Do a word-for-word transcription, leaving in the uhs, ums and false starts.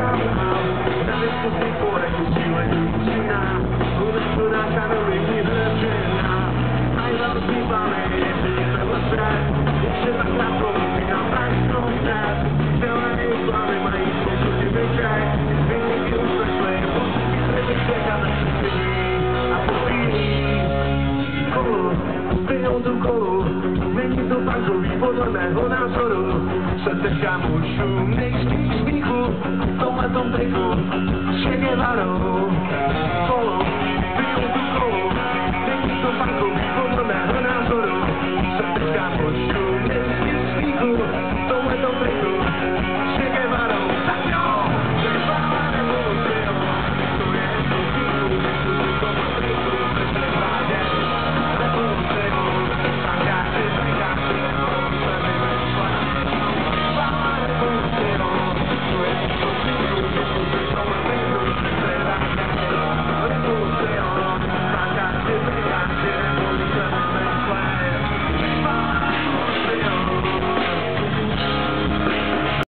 Na diskusi fore kusile Čína, unesu na kamery vyhrčená. Najlepší máme je, že jsme v lese, ještě tak na promluví na pražskou dnes. Celé slavy mají spoustu zbyček, vyniky už prešly, pocity třeby čekat na štění a popíjí. Kolu, zbynou tu kolu, není to panzový podle mého názoru. Srdce kámošů, nejspíš smíchu, v tomhletom triku, s Che Guevarou.